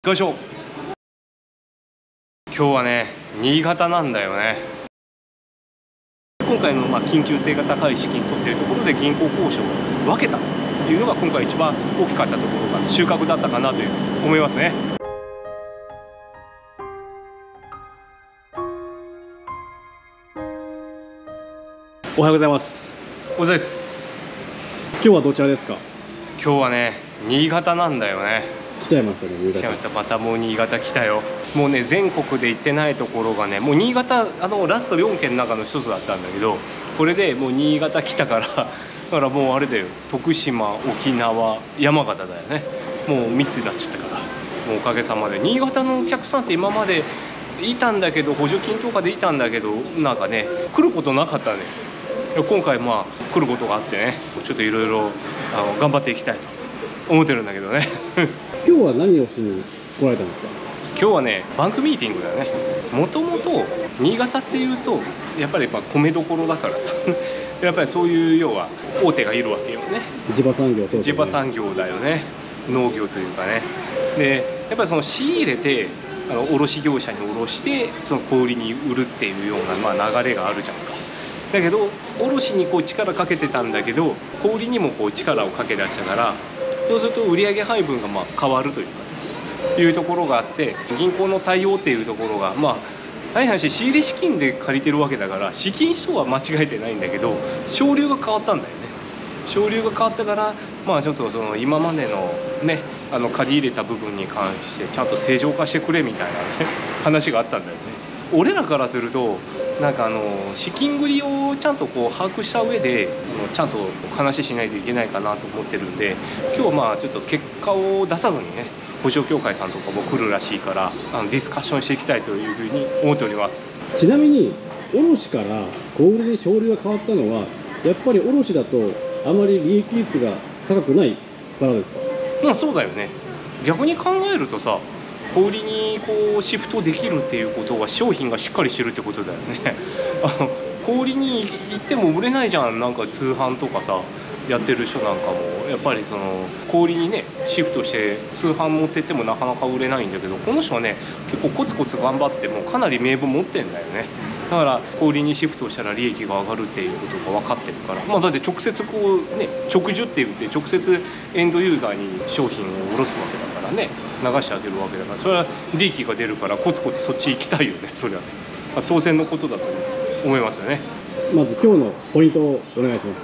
よいしょ。今日はね、新潟なんだよね。今回の緊急性が高い資金取っているところで銀行交渉を分けたというのが今回一番大きかったところが収穫だったかなと思いますね。 おはようございます。 おはようございます。 今日はどちらですか？ 今日はね、新潟なんだよね。 来ちゃいましたね、新潟。 来ちゃいました。またもう新潟来たよ。もうね、全国で行ってないところがね、もう新潟ラスト4県の中の一つだったんだけど、これでもう新潟来たからだからもうあれだよ、徳島、沖縄、山形だよね。もう3つになっちゃったから、もうおかげさまで新潟のお客さんって今までいたんだけど、補助金とかでいたんだけど、なんかね来ることなかったね。今回来ることがあってね、ちょっといろいろ頑張っていきたいと思ってるんだけどね今日は何をしに来られたんですか？ 今日はね、バンクミーティングだよね。もともと新潟っていうとやっぱり米どころだからさやっぱりそういう要は大手がいるわけよね。 地場産業、そうですね。 地場産業だよね。農業というかね。でやっぱりその仕入れて卸業者に卸してその小売りに売るっていうような流れがあるじゃんか。だけど卸に力かけてたんだけど、小売りにも力をかけ出したから、そうすると売上配分が変わるというか、いうところがあって、銀行の対応っていうところが大変話、仕入れ資金で借りてるわけだから資金使途は間違えてないんだけど、省流が変わったんだよね。省流が変わったからちょっとその今までのね借り入れた部分に関してちゃんと正常化してくれみたいなね話があったんだよね。俺らからするとなんか資金繰りをちゃんと把握した上でちゃんと話しないといけないかなと思ってるんで、今日はちょっと結果を出さずにね、保証協会さんとかも来るらしいからディスカッションしていきたいというふうに思っております。 ちなみに卸から小売りに省流が変わったのは、やっぱり卸だとあまり利益率が高くないからですか？ そうだよね。逆に考えるとさ、小売りにシフトできるっていうことは商品がしっかりしてるってことだよね小売りに行っても売れないじゃん。なんか通販とかさやってる人なんかもやっぱりその小売りにねシフトして通販持ってってもなかなか売れないんだけど、この人はね結構コツコツ頑張ってもかなり名簿持ってんだよね。だから小売りにシフトしたら利益が上がるっていうことが分かってるから、だって直接直受って言って直接エンドユーザーに商品を卸すわけだからね、流してあげるわけだから、それは利益が出るからコツコツそっち行きたいよね。それはね、当然のことだと思いますよね。 まず今日のポイントをお願いします。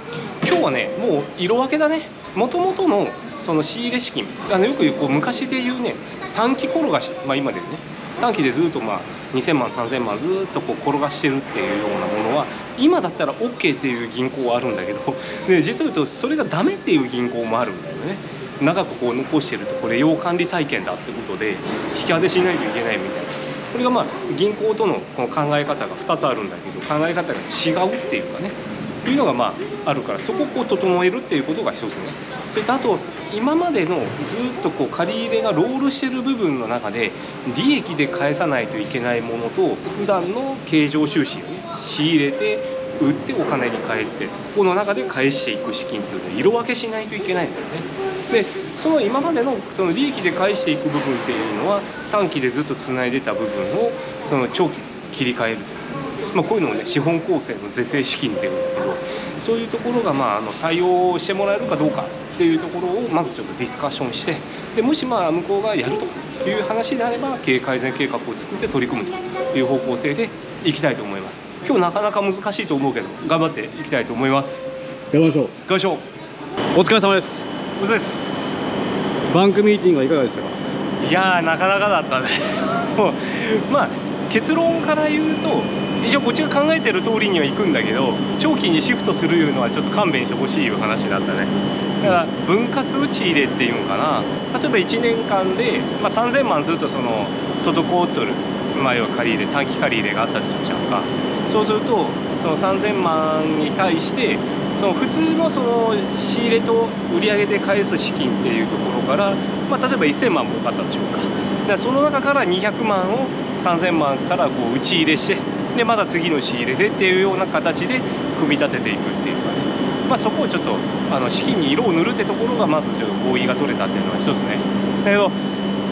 今日はね、もう色分けだね。もともとのその仕入れ資金、よく昔で言うね短期転がし、今でね短期でずっと2000万3000万ずっと転がしてるっていうようなものは今だったら OK っていう銀行はあるんだけど、で実を言うとそれがダメっていう銀行もあるんだよね。長く残してるとこれ要管理債権だってことで引き当てしないといけないみたいな。これが銀行とのこの考え方が2つあるんだけど、考え方が違うっていうかね、いうのがあるから、そこを整えるっていうことが一つね。それとあと今までのずっと借り入れがロールしてる部分の中で利益で返さないといけないものと普段の経常収支をね仕入れて売ってお金に変えて、ここの中で返していく資金っていうのを色分けしないといけないんだよね。でその今までのその利益で返していく部分っていうのは短期でずっとつないでた部分をその長期で切り替えるという、こういうのをね資本構成の是正資金っていうんだけど、そういうところが対応してもらえるかどうかっていうところをまずちょっとディスカッションして、でもし向こうがやるという話であれば経営改善計画を作って取り組むという方向性でいきたいと思います。今日なかなか難しいと思うけど頑張っていきたいと思います。 頑張りましょう。 頑張りましょう。 お疲れ様です。 お疲れ様です。 バンクミーティングはいかがでしたか？ いやーなかなかだったね結論から言うと一応こっちが考えてる通りにはいくんだけど、長期にシフトするいうのはちょっと勘弁してほしいいう話だったね。だから分割打ち入れっていうのかな、例えば1年間で、3000万するとその滞っとる、要は借り入れ短期借り入れがあったりするじゃんか。そうするとその3000万に対してその普通のその仕入れと売上で返す資金っていうところから、例えば1000万儲かったでしょうか。だからその中から200万を3000万から打ち入れして、でまだ次の仕入れでっていうような形で組み立てていくっていうかね、そこをちょっと資金に色を塗るってところがまずちょっと合意が取れたっていうのが一つね。だけど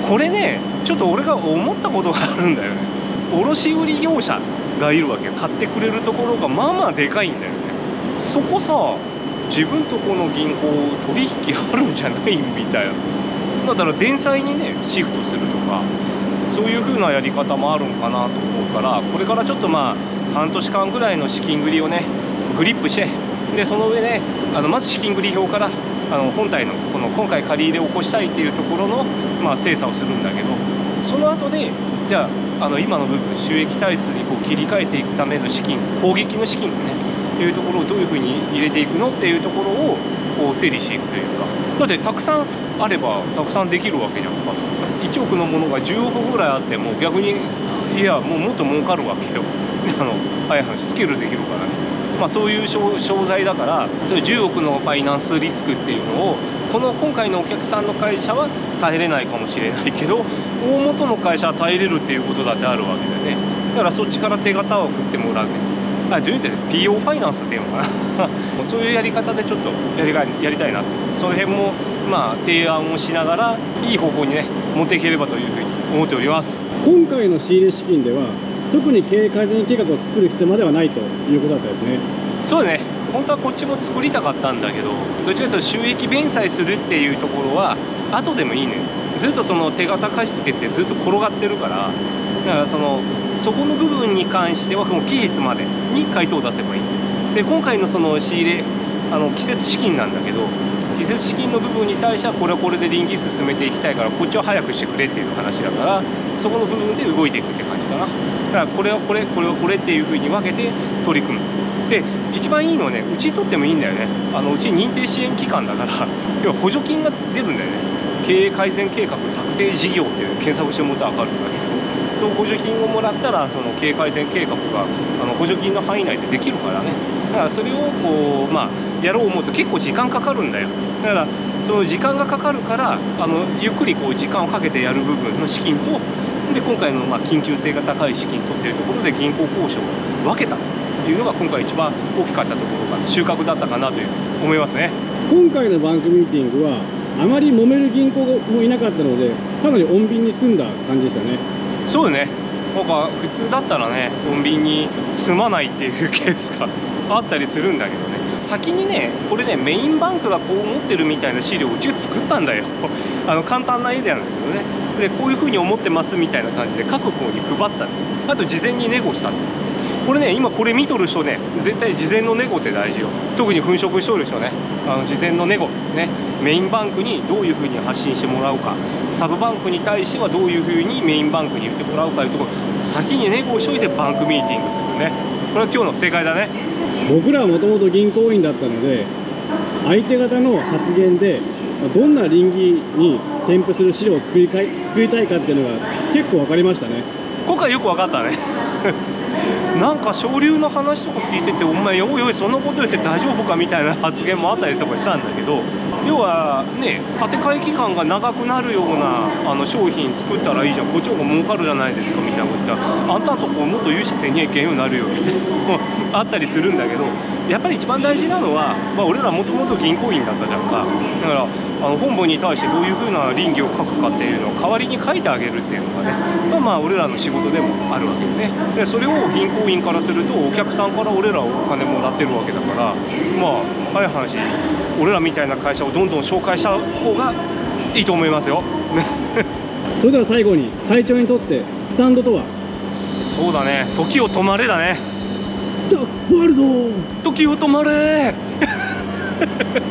これねちょっと俺が思ったことがあるんだよね。卸売業者がいるわけよ。買ってくれるところがまあまあでかいんだよね。そこさ、自分とこの銀行取引あるんじゃないみたいな。だったら電債にねシフトするとか、そういう風なやり方もあるんかなと思うから、これからちょっとまあ半年間ぐらいの資金繰りをねグリップして、でその上でまず資金繰り表から本体のこの今回借り入れを起こしたいっていうところのまあ精査をするんだけど、その後でじゃあ今の部分収益体質にこう切り替えていくための資金、攻撃の資金をねいうところをどういう風に入れていくのっていうところをこう整理していくというか。だってたくさんあればたくさんできるわけじゃんか。1億のものが10億ぐらいあっても逆にいやもっと儲かるわけよ。早い話スケールできるからね。まあそういう商材だから、それ10億のファイナンスリスクっていうのを今回のお客さんの会社は耐えれないかもしれないけど、大元の会社は耐えれるっていうことだってあるわけだよね。だからそっちから手形を振ってもらうね。どういう意味で PO ファイナンスっていうのかなそういうやり方でちょっとやりたいなと。その辺もまあ提案をしながらいい方向にね持っていければというふうに思っております。 今回の仕入れ資金では特に経営改善計画を作る必要まではないということだったですね。 そうだね。本当はこっちも作りたかったんだけど、どっちかというと収益弁済するっていうところは後でもいいね。ずっとその手形貸し付けってずっと転がってるから、だからそこの部分に関してはもう期日までに回答を出せばいい。で今回のその仕入れ季節資金なんだけど、季節資金の部分に対してはこれはこれで臨機進めていきたいからこっちを早くしてくれっていう話だから、そこの部分で動いていくって感じかな。だからこれはこれこれはこれっていうふうに分けて取り組む。で一番いいのはね、うちにとってもいいんだよね。うち認定支援機関だから要は補助金が出るんだよね。経営改善計画策定事業っていう検索してもらったら分かるんだけど、その補助金をもらったらその経営改善計画が補助金の範囲内でできるからね。だからそれをこうまあやろう思うと結構時間かかるんだよ。だからその時間がかかるからゆっくりこう時間をかけてやる部分の資金と、で今回のまあ緊急性が高い資金とっていうところで銀行交渉を分けたというのが今回一番大きかったところが収穫だったかなという思いますね。 今回のバンクミーティングはあまり揉める銀行もいなかったので、かなり穏便に済んだ感じでしたね。 そうね。なんか普通だったらね穏便に済まないっていうケースがあったりするんだけどね、先にねこれねメインバンクがこう思ってるみたいな資料をうちが作ったんだよ簡単な絵でなんだけどね。でこういうふうに思ってますみたいな感じで各校に配った。あと事前にネゴした。これね今これ見とる人ね絶対事前のネゴって大事よ。特に粉飾しとる人ね事前のネゴね、メインバンクにどういうふうに発信してもらうか、サブバンクに対してはどういうふうにメインバンクに言ってもらうかというところ先にネゴをしといてバンクミーティングするね。これは今日の正解だね。 僕らはもともと銀行員だったので、相手方の発言でどんな倫理に添付する資料を作りたいかっていうのが結構分かりましたね。 今回よく分かったねなんか昇竜の話とか聞いてて、お前おいおいそんなこと言って大丈夫かみたいな発言もあったりとかしたんだけど、要はね建て替え期間が長くなるような商品作ったらいいじゃん、こっちの方が儲かるじゃないですかみたいなこと言ったら、あんたんとこもっと融資せにゃいけんようになるよみたいなあったりするんだけど、やっぱり一番大事なのは、俺らもともと銀行員だったじゃんか。だから本部に対してどういうふうな倫理を書くかっていうのを代わりに書いてあげるっていうのがね、俺らの仕事でもあるわけでね。でそれを銀行員からするとお客さんから俺らお金もらってるわけだから、早い話俺らみたいな会社をどんどん紹介した方がいいと思いますよそれでは最後に会長にとってスタンドとは？ そうだね、時を止まれだね。 ザ・ワールド、 時を止まれ